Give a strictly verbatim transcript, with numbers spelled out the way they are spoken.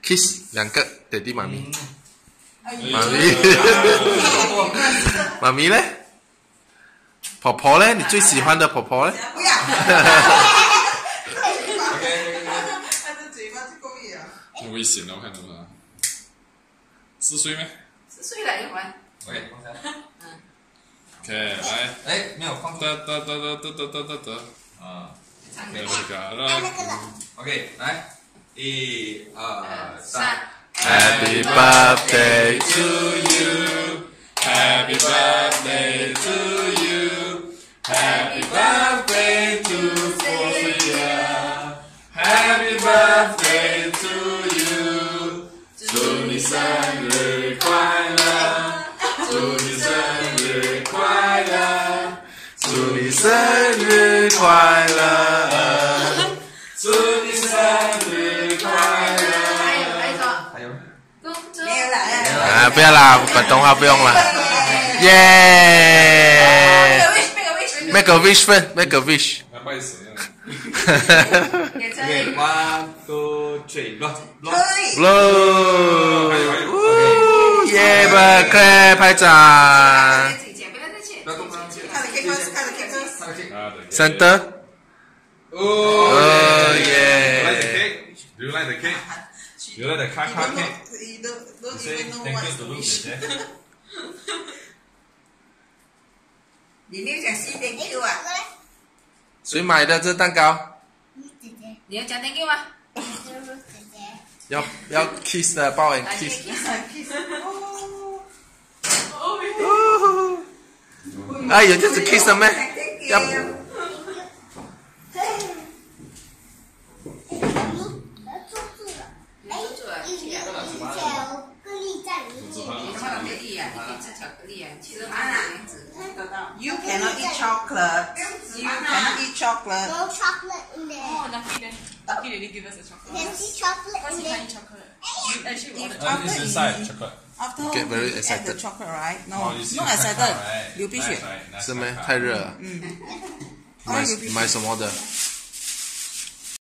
kiss 两个，爹地妈咪， 妈妈咪，妈咪嘞？婆婆嘞？你最喜欢的婆婆嘞？ 不要。他的嘴巴就够意了。 很危险的，我看到了。四岁没？ 四岁了，一会儿。 OK， 放下。 嗯。 OK，来。 哎，没有放。 哒哒哒哒哒哒哒哒哒。啊。这个了。 OK， 来，一二三。 Happy birthday to you. Happy birthday to you. Happy birthday to Sophia. Happy birthday to you. 祝你生日快乐，祝你生日快乐，祝你生日快乐，祝你生日快乐。 还有。 没有了。 啊，不要啦，广东话不用了。耶 ！Make a wish first, make a wish. 那拜神啊 OK， one two three， blow blow。 Blow！ 还有还有。 耶！拜快拍掌。 不要动它。 看了 cake first， 看了 cake first。 看了 cake。 三德。哦耶 ！Do you like the cake? Do you like the cake? Do you like the kaka cake? You don't, don't Say even know thank what's you to the Luke, wish. okay? 你没有讲 say thank you 啊？ 谁买的这蛋糕？ 你要讲 thank you 吗？ 要要 kiss 的，抱人 kiss。哎，有这样子 kiss 的咩？要。 You cannot eat chocolate. You cannot eat chocolate. No chocolate in there. Oh, lucky then. Lucky they didn't give us a chocolate. There's chocolate What's in the there. kind of chocolate? You actually If ordered Uh, after it's you inside chocolate. after Get very you add excited. the chocolate, right? No, Oh, you see not the excited. kaka, right? 流鼻血 Nice, right? Nice 是咩？ kaka. 太热了。 嗯。 买买什么的？